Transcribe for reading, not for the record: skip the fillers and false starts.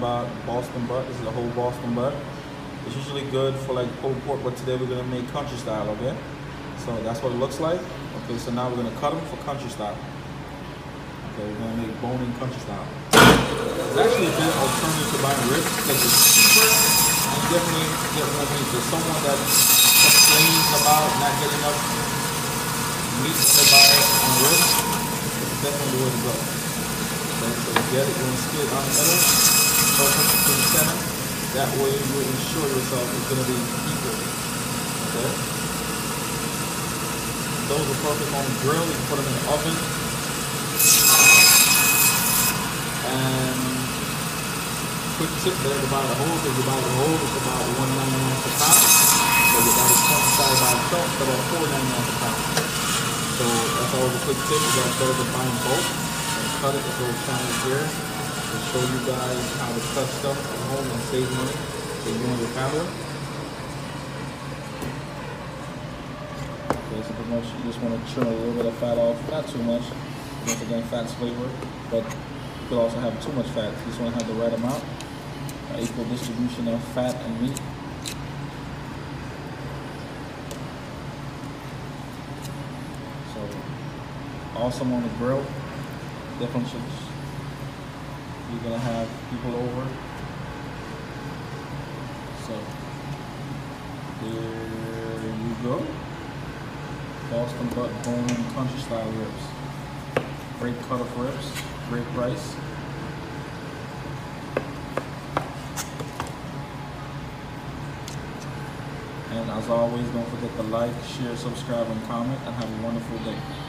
about Boston butt. This is a whole Boston butt. It's usually good for like pulled pork, but today we're gonna make country style, okay? So that's what it looks like. Okay, so now we're gonna cut them for country style. Okay, we're gonna make bone-in country style. It's actually a good alternative to buying ribs because it's cheaper and you definitely get more meat. There's someone that complains about not getting enough meat when they buy on ribs. It's definitely the way to go. Okay, so you get it, you're gonna split it down the middle, focus to the center. That way you ensure yourself it's gonna be equal. Okay? Those are perfect on the grill. You can put them in the oven. And quick tip there to buy the whole, because you buy the whole, it's about $1.99 per pound. So you got it side by itself, it's about $4.99 per pound. So that's always a quick tip. You got better to buy them both and cut it with those channels here to show you guys how to cut stuff at home and save money for you and your family. Okay, so pretty much you just want to trim a little bit of fat off, not too much. Once again, fat's flavor, but you could also have too much fat. You just want to have the right amount, equal distribution of fat and meat. So, awesome on the grill. Definitely should. You're gonna have people over. So, there you go. Boston butt bone-in country style ribs. Great cut of ribs, great price. And as always, don't forget to like, share, subscribe, and comment, and have a wonderful day.